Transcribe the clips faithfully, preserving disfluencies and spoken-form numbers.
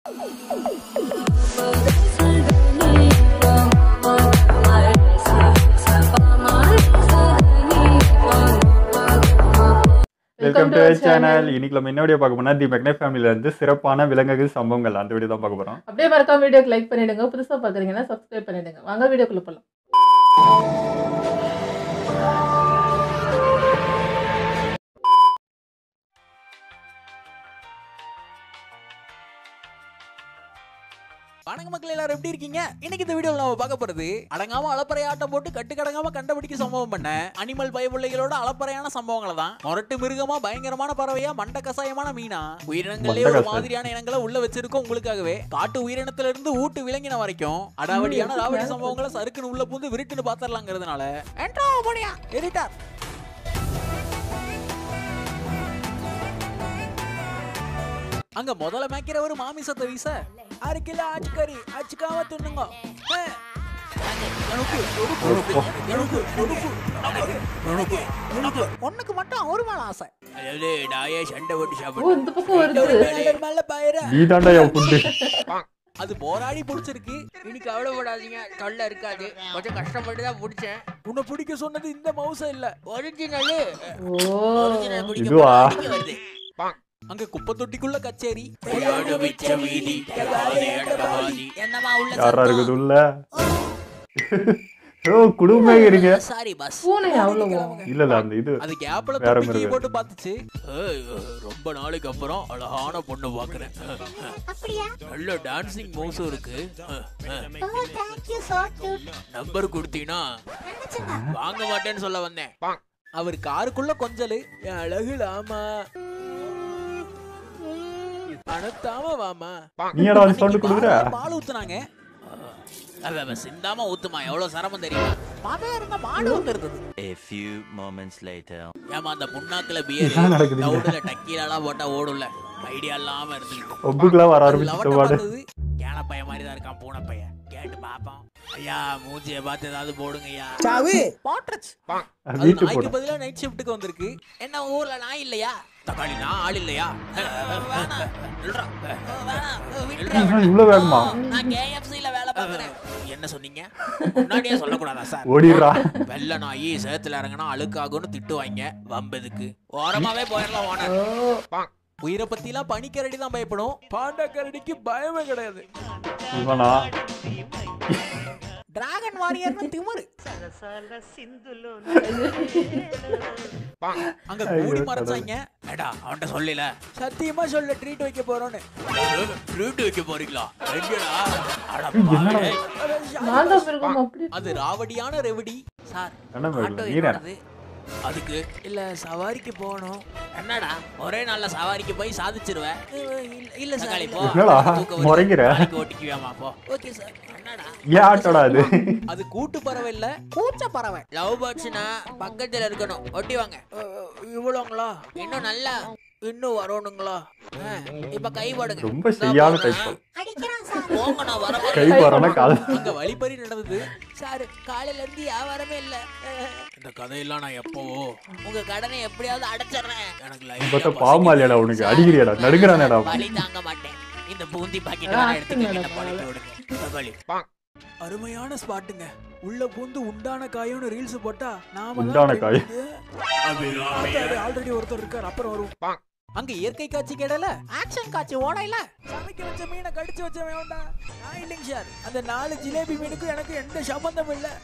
Welcome to our channel. இன்னைக்கு நம்ம என்ன வீடியோ பார்க்க போனா தி மெக்னை ஃபேமிலில இருந்து சிறப்பான விலங்குகள் சம்பவங்கள் அந்த வீடியோ தான் பார்க்க போறோம். அப்படியே மறக்காம வீடியோக்கு லைக் பண்ணிடுங்க. புதுசா பாக்குறீங்கன்னா சப்ஸ்கிரைப் பண்ணிடுங்க. வாங்க வீடியோக்குள்ள போலாம். வணக்க மக்கள், எல்லாரும் எப்படி இருக்கீங்க? இன்னைக்கு இந்த வீடியோல நம்ம பார்க்க போறது அடங்காம அலப்பறை ஆட்டம் போட்டு கட்டு கடங்காம கண்டுபிடிக்க சம்பவம் பண்ண அனிமல் பயபிள்ளைகளோட அலப்பறையான சம்பவங்களை தான். மொரட்டு மிருகமா, பயங்கரமான பறவையா, மண்ட கசாயமான மீனா, உயிரினங்களே ஒரு மாதிரியான இனங்களை உள்ள வச்சிருக்கோம் உங்களுக்காகவே. காட்டு உயிரினத்துல இருந்து ஊட்டு விலங்கின வரைக்கும் அடாவடியான ராவடி சம்பவங்களை சறுக்குன்னு உள்ள பூந்து விருட்டுன்னு பாத்திரலாங்கிறதுனால என்ட்ரோ போடியா எடிட்டர். அங்க முதல்ல மேய்க்கிற ஒரு மாமிசத்தை வீச அரை கிலோ ஆச்சுக்கறி அச்சுக்காம தின்னுங்க. ஒண்ணுக்கு மட்டும் ஒரு மேல ஆசை. அது போராடி புடிச்சிருக்கு. இன்னைக்கு கவலைப்படாதீங்க, தொல்லை இருக்காது. கொஞ்சம் கஷ்டப்பட்டு தான் பிடிச்சேன். உன்னை பிடிக்க சொன்னது இந்த மவுசா இல்ல, ஒரிஜினல். ஓ இதுவா? அங்க குப்பை தொட்டிக்குள்ள கச்சேரி. என்னமா உள்ள யாரா இருக்குது உள்ள? ஓ குடும்பமே இருங்க. Sorry boss. பூனை அவ்வளவு இல்ல இல்ல அந்த இது அது கேப்ல வேற தூக்கி மிருகம். போட்டு பாத்துச்சு. ரொம்ப நாளைக்கு அப்புறம் அழகான பொண்ணு பாக்குறேன். அப்படியே நல்ல டான்சிங் மூவ்ஸும் இருக்கு. Thank you so cute. Number கொடுத்தீனா வாங்க மாட்டேன்னு சொல்ல வந்தேன். அவர் காருக்குள்ள கொஞ்சலு அழகுலாமா அனத்தாம வாமா. நீ என்னடா அந்த சவுண்ட் குடுக்குற? பால் ஊத்துனாங்க. அவ சிந்தாம ஊத்துமா, எவ்வளவு சிரமம் தெரியுமா? மாதா இருந்த மாடு வந்துருது. A few moments later. ஏமா அந்த புண்ணாக்குல பியர் என்ன நடக்குது? டவுட்ல டக்கீலலாம் போட்டா ஓடும்ல, ஐடியா இல்லாம இருந்துட்டு ஒப்புக்குலாம் வர ஆரம்பிச்சிட்ட பாடு. கேன பைய மாதிரி தான் இருக்கான் பூனை பைய. கேட்டு பாப்போம். ஐயா மூஞ்சிய பார்த்து ஏதாவது போடுங்க ஐயா. சாவு பாட்ரச். அது வீட்டு நாய்க்கு போடு. பதிலா நைட் ஷிஃப்ட்டுக்கு வந்திருக்கு. என்ன ஊர்ல நாய் இல்லையா? தக்காளி நான் ஆள் இல்லையா? இவ்வளவு வேகமா? நான் கேஎஃப்சில வேலை பார்க்கறேன். என்ன சொன்னீங்க? முன்னாடியே சொல்லக்கூடாதா சார்? ஓடிடுறா. வெள்ள நாயி சேத்துல இறங்கினா அழுக்காகும்னு திட்டுவாங்க. வம்பதுக்கு ஓரமாவே போயிடலாம் ஓனர். உயிரை பத்திலாம் பனிக்கரடி தான் பயப்படும், பாண்டக்கரடிக்கு பயமே கிடையாது. இவனா? டிராகன் வாரியர்னு திமிரு. அங்க கூடி மறைச்சாங்க. எடா அவன்கிட்ட சொல்லல, சத்தியமா சொல்ல ட்ரீட் வைக்க போறோம்னு. ட்ரீட் வைக்க போறீங்களா? எங்கடா? அட பாவி. நான் தான் இருக்கும் அப்படி. அது ராவடியான ரெவடி சார். என்ன மேடம் ஆட்டோ நீரா? என்னது? அதுக்கு இல்ல சவாரிக்கு போகணும். என்னடா ஒரே நாள்ல சவாரிக்கு போய் சாதிச்சிருவேன். இல்ல சார் போ. என்னடா முறைங்கிற? ஓட்டிக்குவேமா போ. Okay sir. என்னடா ஏன் ஆட்டோடா அது? அது கூட்டு பறவை இல்ல, கூச்ச பறவை. லவ் பேர்ட்ஸ்னா பக்கத்துல இருக்கணும். ஒட்டி வாங்க. இவ்வளோங்களா? இன்னும் நல்லா இன்னும் வரணுங்களா? இப்ப கை போடுங்க. ரொம்ப சரியான டைப். அடிக்கிறான் சார். போங்க, நான் வர கை போறனா கால். அங்க வழிப்பறி நடந்தது சார். காலையில இருந்து வியாபாரமே இல்ல. இந்த கதையெல்லாம் நான் எப்பவோ உங்க கடனை எப்படியாவது அடைச்சிடுறேன். எனக்கு பத்த லைட்டா பாமாலியாடா உனக்கு அடிக்கிறியாடா நடுங்கறானேடா. வலி தாங்க மாட்டேன். இந்த பூந்தி பாக்கெட் வேற எடுத்துக்கிட்டு பழக்கி விடுங்க. அருமையான ஸ்பாட்டுங்க. உள்ள பூந்து உண்டான காயோன்னு ரீல்ஸ் போட்டா நாம உண்டான காய். ஆல்ரெடி ஒருத்தர் இருக்கார், அப்புறம் வரும். அங்க இயற்கை காட்சி கேடல, ஆக்ஷன் காட்சி ஓடையில. சமைக்க வச்ச மீனை கடிச்சு வச்ச வேண்டா நான் இல்லைங்க சார். அந்த நாலு ஜிலேபி மீனுக்கும் எனக்கு எந்த சம்பந்தம் இல்ல.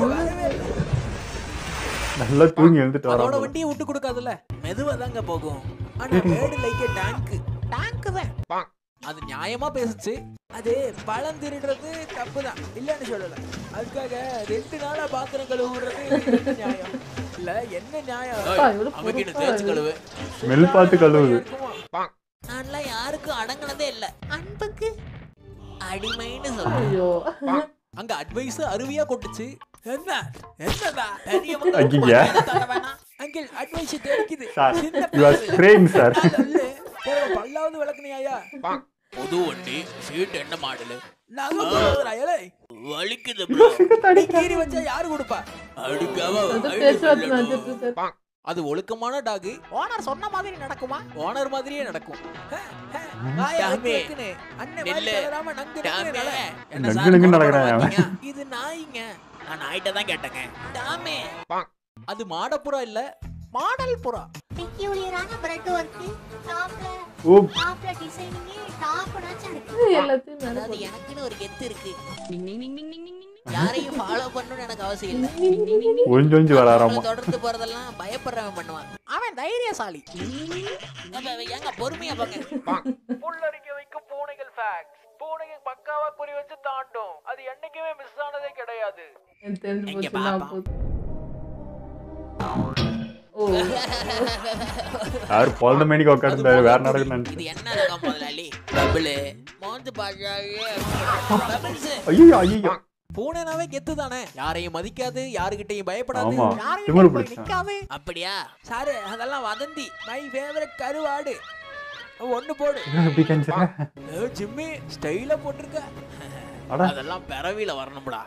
நல்லா தூங்கி எழுந்துட்டு அதோட வரான். வண்டியை விட்டு கொடுக்காதுல்ல, மெதுவா தாங்க போகும். ஆனா வேர்டு லைக் டேங்க் டேங்க் தான். அது நியாயமா பேசுச்சு. அது பழம் திருடுறது தப்புதான், இல்லன்னு சொல்லல. அதுக்காக ரெண்டு நாளா பாத்திரம் கழுவுறது நியாயம் இல்ல. என்ன நியாயம்? அமைக்கிட்டு தேய்ச்சி கழுவு, ஸ்மெல் பார்த்து கழுவுது. நான்லாம் யாருக்கும் அடங்கினதே இல்ல. அன்புக்கு அடிமைன்னு சொல்றேன். ஐயோ அங்க அட்வைஸ் அருவியா கொட்டுச்சு. என்ன என்னடா ஐயா அங்கிள் அட்வைஸ் தெரிக்குது. You are spraying sir. பல்லாவது விளக்குனியா? புது வண்டி சீட் என்ன மாடல்? நாங்க போறோம்ல வலிக்குது ப்ரோ. கீறி வச்சா யாரு கொடுப்பா? அடுக்காம அது ஒழுக்கமான டாக். ஓனர் சொன்ன மாதிரி நடக்குமா? ஓனர் மாதிரியே நடக்கும். இது நாய்ங்க. நான் நாய்ட்ட தான் கேட்டேங்க. டாமே. அது மாடப்புறா இல்ல, மாடல் புறா. பெக்யூலியரான பிரெட் வர்க், டாப்ல டாப்ல டிசைனிங், டாப் நச்ச இருக்கு. எல்லாத்தையும் மேல அது எனக்குன்னு ஒரு கெத்து இருக்கு. யாரையும் ஃபாலோ பண்ணனும் எனக்கு அவசியம் இல்ல. ஒளிஞ்சு ஒளிஞ்சு வராராமா. தொடர்ந்து போறதெல்லாம் பயப்படுறவன் பண்ணுவான். அவன் தைரியசாலி. ஏங்க பொறுமையா பாங்க. புல்லரிக்க வைக்கும் பூனைகள் ஃபேக்ட்ஸ். பூனையை பக்காவா குறி வச்சு தாண்டும். அது என்னைக்குமே மிஸ் ஆனதே கிடையாது. தெரிஞ்சு எங்க போச்சு நான் பாப்பா? போச்சு. ஓ யார் பொழுது மேனிக்கு உட்காந்துருந்தாரு வேற நடக்குன்னு இது என்ன ரகம் முதலாளி? பபிள் மோந்து பாஜாயே பபிள்ஸ். ஐயோ ஐயோ. பூனைனாவே கெத்து தானே. யாரையும் மதிக்காது, யாருகிட்டையும் பயப்படாது, ஆமா. யாரையும் திமிரு போய் பிடிச்சா. நிக்காது. அப்படியா? சாரு அதெல்லாம் வதந்தி. மை ஃபேவரட் கருவாடு. ஒண்ணு போடு. எப்படி கஞ்சிர ஏ ஜிம்மி ஸ்டைலா போட்டுருக்க. அட அதெல்லாம் பிறவில வரணும்டா.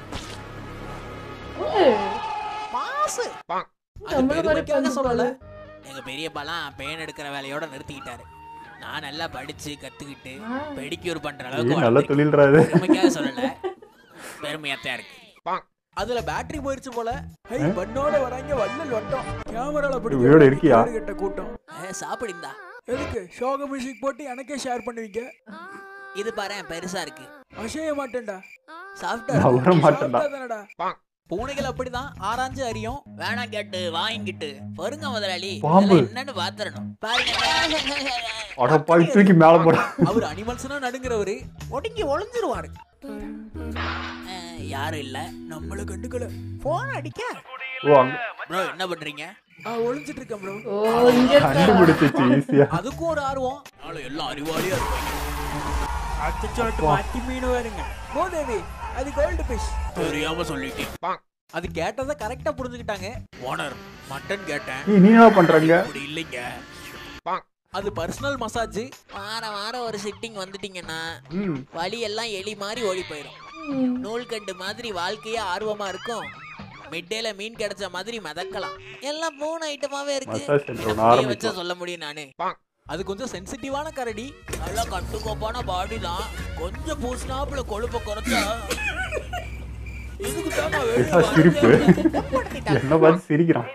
ஏய், மாசு. அது நம்மள மாதிரி பெருமைக்காக பண்ணு சொல்லல. எங்க பெரியப்பாலாம் பேன் எடுக்கிற வேலையோட நிறுத்திக்கிட்டாரு. நான் நல்லா படிச்சு கத்துக்கிட்டு பெடிக்யூர் பண்ற ஏய், அளவுக்கு நல்ல வளர்ந்தேன். தொழில்றாரு. பெருமைக்காக சொல்லல, பெருமையாத்தான் இருக்கு. அதுல பேட்டரி போயிருச்சு போல. ஹை பண்ணோட வராங்க வள்ளல் வட்டம். கேமரால பிடிச்சு வீடியோட இருக்கியா? கிட்ட கூட்டம். ஏ, சாப்பிடுந்தா. எதுக்கு ஷோக மியூசிக் போட்டு எனக்கே ஷேர் பண்ணுவீங்க? இது பாரு பெருசா இருக்கு. அசைய மாட்டேன்டா. சாஃப்டா நான் வர மாட்டேன்டா. தானடா. பூனைகள் அப்படிதான் ஆராய்ஞ்சு அறியும். வேணாம் கேட்டு வாங்கிட்டு பொறுங்க முதலாளி. பாம்பு. இதெல்லாம் என்னன்னு பாத்துறணும் பாருங்க. அட பாய் தூக்கி மேல போட. அவர் அனிமல்ஸ்னா நடுங்கிறவரு ஒடுங்கி ஒளிஞ்சிருவாரு. அஹ், யாரும் இல்ல. நம்மள கண்டுக்கல. போன் அடிக்க. ஓ அங்க ப்ரோ என்ன பண்றீங்க? ஆ ஒளிஞ்சிட்டு இருக்கேன் ப்ரோ. ஓ இங்க இருக்கா? கண்டுபிடிச்சிச்சு ஈஸியா. அதுக்கும் ஒரு ஆர்வம். நாளை எல்லாம் அறிவாளியா இருப்பாங்க. அச்சச்சோட்டு மாட்டி மீன் வருங்க. கோதேவி அது கோல்டு ஃபிஷ். தெரியாம சொல்லிட்டேன். அது கேட்டதை கரெக்டா புரிஞ்சுக்கிட்டாங்க. ஓனர் மட்டன் கேட்டேன். ஏய், நீ என்ன பண்றங்க? அப்படி இல்லைங்க. அது பர்சனல் மசாஜ். வாரம் வாரம் ஒரு சிட்டிங் வந்துட்டீங்கன்னா ம். வலி எல்லாம் எலி மாதிரி ஓடி போயிடும். நூல்கண்டு மாதிரி வாழ்க்கையே ஆர்வமா இருக்கும். மிட்டேல மீன் கிடைச்ச மாதிரி மிதக்கலாம். எல்லாம் மூணு ஐட்டமாவே இருக்கு. மசாஜ் சென்டர் ஒண்ணு புரிய ஆரம்பிச்சோம். வச்சா சொல்ல முடியும் நானு. அது கொஞ்சம் சென்சிட்டிவான கரடி. நல்லா கட்டுக்கோப்பான பாடி தான். கொஞ்சம் பூசினாப்புல கொழுப்ப குறைச்சா இதுக்கு தான் நான் ஏதா சிரிப்பு. என்ன பார்த்து சிரிக்கிறான்.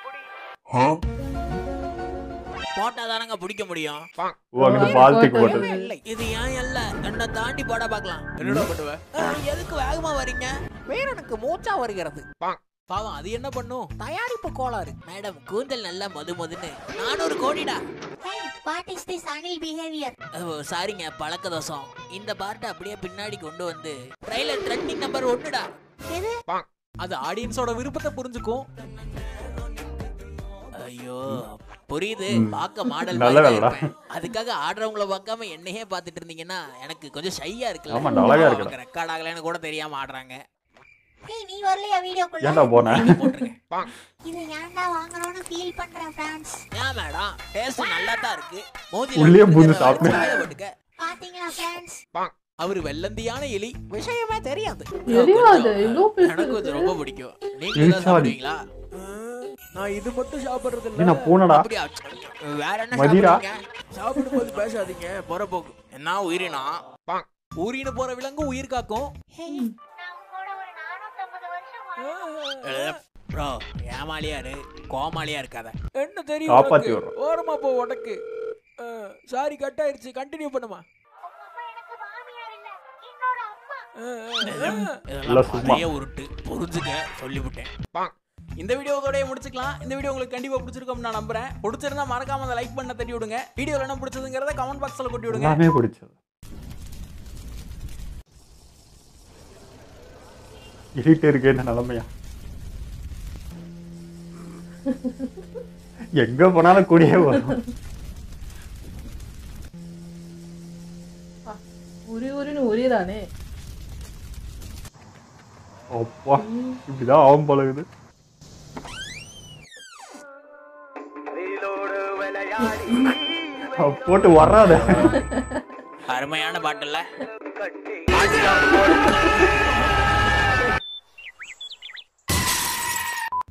போட்டா தானங்க பிடிக்க முடியும். ஓ அங்க பால்த்துக்கு போட்டது. இல்லை. இது ஏன் இல்ல என்ன தாண்டி போட பாக்கலாம். என்னடா பண்ணுவ? எதுக்கு வேகமா வரீங்க? வேறனுக்கு மூச்சா வருகிறது. பாவம் அது என்ன பண்ணும்? தயாரிப்பு கோளாறு. மேடம் கூந்தல் நல்லா மது மதுன்னு நானூறு கோடிடா. Hey, what is this anal behavior? ஓ, சாரிங்க பழக்க தோசம். இந்த பார்ட்டை அப்படியே பின்னாடி கொண்டு வந்து ட்ரைலர் ட்ரெண்டிங் நம்பர் ஒன்னுடா. எது? அது ஆடியன்ஸோட விருப்பத்தை புரிஞ்சுக்கும். ஐயோ புரியுது. பார்க்க மாடல் நல்ல வேலைடா. அதுக்காக ஆடுறவங்கள பார்க்காம என்னையே பார்த்துட்டு இருந்தீங்கன்னா எனக்கு கொஞ்சம் ஷையா இருக்குல்ல. ஆமாண்டா, அழகா இருக்குடா. ரெக்கார்ட் ஆகலைன்னு கூட தெரியாம ஆடுறாங்க. Hey, நீ வரலையா வீடியோக்குள்ள? ஏன்டா போன? இது ஏன்டா வாங்குறோம்னு ஃபீல் பண்றேன் ஃப்ரெண்ட்ஸ். ஏன் மேடம் டேஸ்ட் நல்லா தான் இருக்கு. உள்ளே பூந்து சாப்பிடு. போட்டுக்க. பாத்தீங்களா ஃப்ரெண்ட்ஸ்? அவரு வெள்ளந்தியான எலி. விஷயமே தெரியாது. தெரியாது இவ்ளோ எனக்கு பெருசு கொஞ்சம் ரொம்ப பிடிக்கும். நீங்க ஏய், தான் சாப்பிடுவீங்களா? நான் இது மட்டும் சாப்பிடுறது என்ன இல்ல. பூனடா? அப்படியா? வேற என்ன மதிரா? சாப்பிடுவீங்க? சாப்பிடும்போது பேசாதீங்க. போறப்போக்கு என்ன உயிரினா? ஊறின போற விலங்கு உயிர் காக்கும். Hey, நான் உங்களோட ஒரு நானூற்று ஐம்பது வருஷம் வாழ்ந்தேன். ப்ரோ ஏமாலியாரு கோமாளியா இருக்காத. என்ன தெரியும் காப்பாத்தி உனக்கு? விடுறோம். ஓரமா போ உனக்கு. சாரி கட் ஆயிருச்சு. கண்டினியூ பண்ணுமா. உங்க அம்மா எனக்கு மாமியார் இல்ல, என்னோட அம்மா. இல்ல, இதெல்லாம் சும்மா. பழைய உருட்டு புரிஞ்சுக்க சொல்லிவிட்டேன். இந்த வீடியோவோடய முடிச்சுக்கலாம். இந்த வீடியோ உங்களுக்கு கண்டிப்பா பிடிச்சிருக்கும் நான் நம்புறேன். பிடிச்சிருந்தா மறக்காம அந்த லைக் பண்ண தட்டி விடுங்க. வீடியோல என்ன பிடிச்சதுங்கறத கமெண்ட் பாக்ஸ்ல கொட்டி விடுங்க. எல்லாமே பிடிச்சது. இருட்டே இருக்கே இந்த நிலைமையா. எங்க போனாலும் கூடியே வரும். உரி உரின்னு உரிதானே. அப்பா இப்படிதான் ஆகும் பழகுது. போட்டு வராத. அருமையான பாட்டுல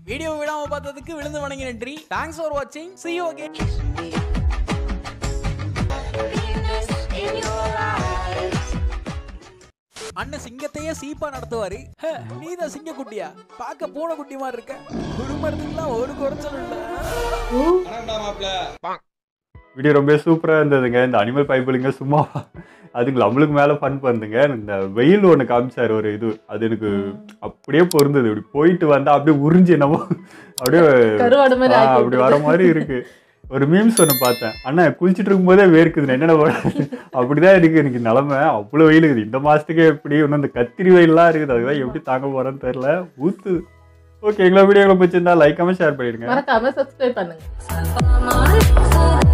வீடியோ விடாம பார்த்ததுக்கு விழுந்து வணங்கி நன்றி. தேங்க்ஸ் ஃபார் வாட்சிங். see you again. அண்ணன் சிங்கத்தையே சீப்பா நடத்துவாரு. நீதான் சிங்க குட்டியா? பார்க்க பூனை குட்டி மாதிரி இருக்க. குடும்பத்துக்குலாம் ஒரு குறைச்சல் இல்ல. வீடியோ ரொம்ப சூப்பராக இருந்ததுங்க. இந்த அனிமல் பைபிளுங்க சும்மா அதுக்கு நம்மளுக்கு மேலே ஃபன் பண்ணுங்க. இந்த வெயில் ஒன்று காமிச்சார் ஒரு இது, அது எனக்கு அப்படியே பொருந்தது. இப்படி போயிட்டு வந்தா அப்படியே உறிஞ்சி என்னமோ அப்படியே அப்படி வர மாதிரி இருக்கு. ஒரு மீம்ஸ் ஒன்று பார்த்தேன், அண்ணா குளிச்சுட்டு இருக்கும் போதே வேர்க்குது என்னென்ன அப்படிதான் இருக்கு எனக்கு நிலமை. அவ்வளோ வெயில் இருக்குது இந்த மாசத்துக்கே. எப்படி இன்னும் இந்த கத்திரி வெயிலாம் இருக்குது, அதுதான் எப்படி தாங்க போறேன்னு தெரியல, ஊத்து. ஓகே, எங்களோட வீடியோங்களை பிடிச்சிருந்தா லைக் கமெண்ட் ஷேர் பண்ணிடுங்க. மறக்காம சப்ஸ்கிரைப் பண்ணுங்க.